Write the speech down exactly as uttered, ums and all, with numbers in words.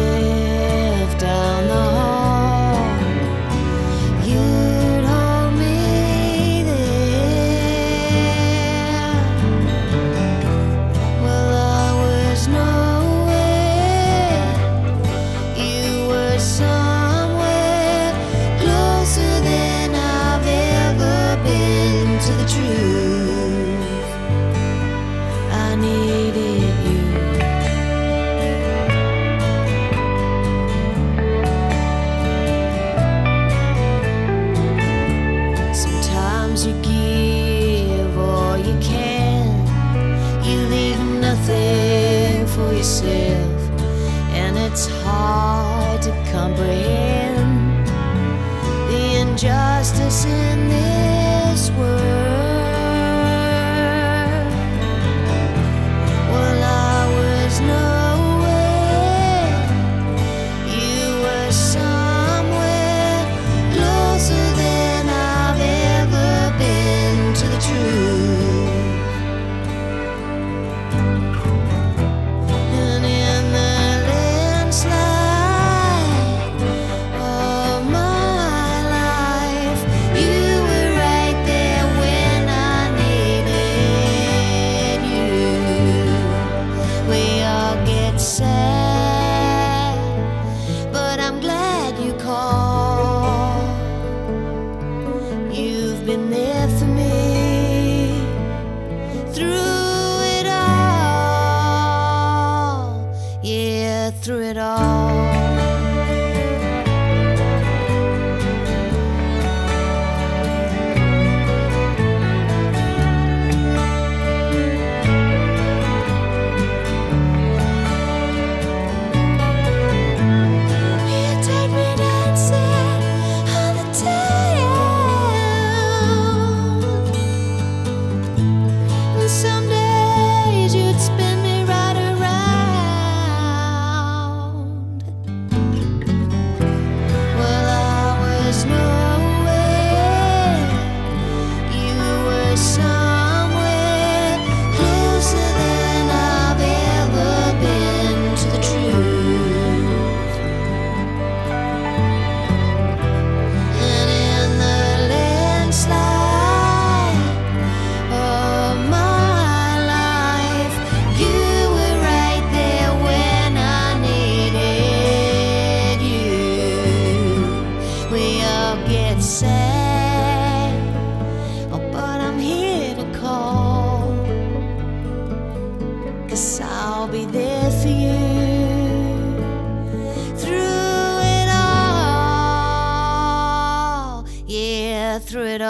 left down the hall, you'd hold me there. Well, I was nowhere, you were somewhere closer than I've ever been to the truth. I needed you. Sometimes you give all you can, you leave nothing for yourself, and it's hard to comprehend the injustice in this world. Well, I was nowhere, you were somewhere closer than I've ever been to the truth. And in the landslide of my life, you were right there when I needed you. We all get sad, but I'm glad you called. You've been there for me through it all, yeah, through it all. You take me dancing on the town, and some days you'd spin me right around. Well, I was nowhere, you were somewhere closer than I've ever been to the truth. And in the landslide of my life, you were right there when I needed you. We all get sad, oh, but I'm here to call, 'cause I'll be there for you through it all, yeah, through it all.